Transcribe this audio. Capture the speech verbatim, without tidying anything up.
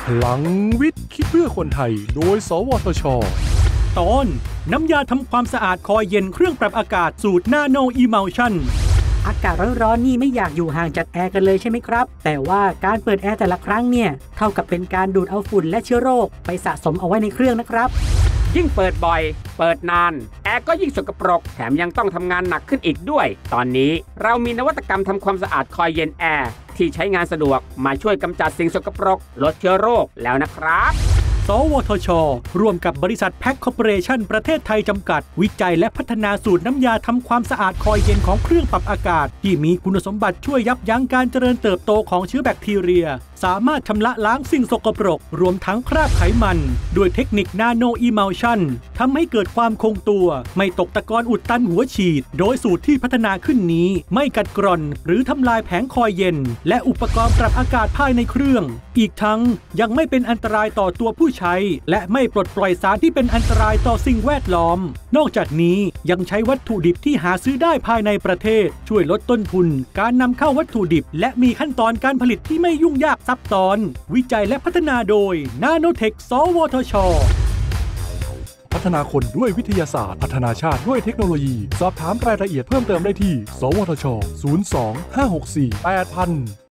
พลังวิทย์คิดเพื่อคนไทยโดยสวทช.ตอนน้ำยาทำความสะอาดคอยเย็นเครื่องปรับอากาศสูตรนาโนอีมัลชั่นอากาศร้อนๆนี่ไม่อยากอยู่ห่างจากแอร์กันเลยใช่ไหมครับแต่ว่าการเปิดแอร์แต่ละครั้งเนี่ยเท่ากับเป็นการดูดเอาฝุ่นและเชื้อโรคไปสะสมเอาไว้ในเครื่องนะครับยิ่งเปิดบ่อยเปิดนานแอร์ก็ยิ่งสกปรกแถมยังต้องทำงานหนักขึ้นอีกด้วยตอนนี้เรามีนวัตกรรมทำความสะอาดคอยเย็นแอร์ที่ใช้งานสะดวกมาช่วยกำจัดสิ่งสกปรกลดเชื้อโรคแล้วนะครับสวทช.ร่วมกับบริษัทแพ็คคอร์ปอเรชั่นประเทศไทยจำกัดวิจัยและพัฒนาสูตรน้ำยาทำความสะอาดคอยเย็นของเครื่องปรับอากาศที่มีคุณสมบัติช่วยยับยั้งการเจริญเติบโตของเชื้อแบคทีเรียสามารถชำระล้างสิ่งสกปรกรวมทั้งคราบไขมันด้วยเทคนิคนาโนอีมัลชั่นทำให้เกิดความคงตัวไม่ตกตะกอนอุดตันหัวฉีดโดยสูตรที่พัฒนาขึ้นนี้ไม่กัดกร่อนหรือทำลายแผงคอยเย็นและอุปกรณ์ปรับอากาศภายในเครื่องอีกทั้งยังไม่เป็นอันตรายต่อตัวผู้ใช้และไม่ปลดปล่อยสารที่เป็นอันตรายต่อสิ่งแวดล้อมนอกจากนี้ยังใช้วัตถุดิบที่หาซื้อได้ภายในประเทศช่วยลดต้นทุนการนำเข้าวัตถุดิบและมีขั้นตอนการผลิตที่ไม่ยุ่งยากซับซ้อนวิจัยและพัฒนาโดยนาโนเทคสวทช.พัฒนาคนด้วยวิทยาศาสตร์พัฒนาชาติด้วยเทคโนโลยีสอบถามรายละเอียดเพิ่มเติมได้ที่สวทช. ศูนย์ สอง ห้า หก สี่ แปด ศูนย์ ศูนย์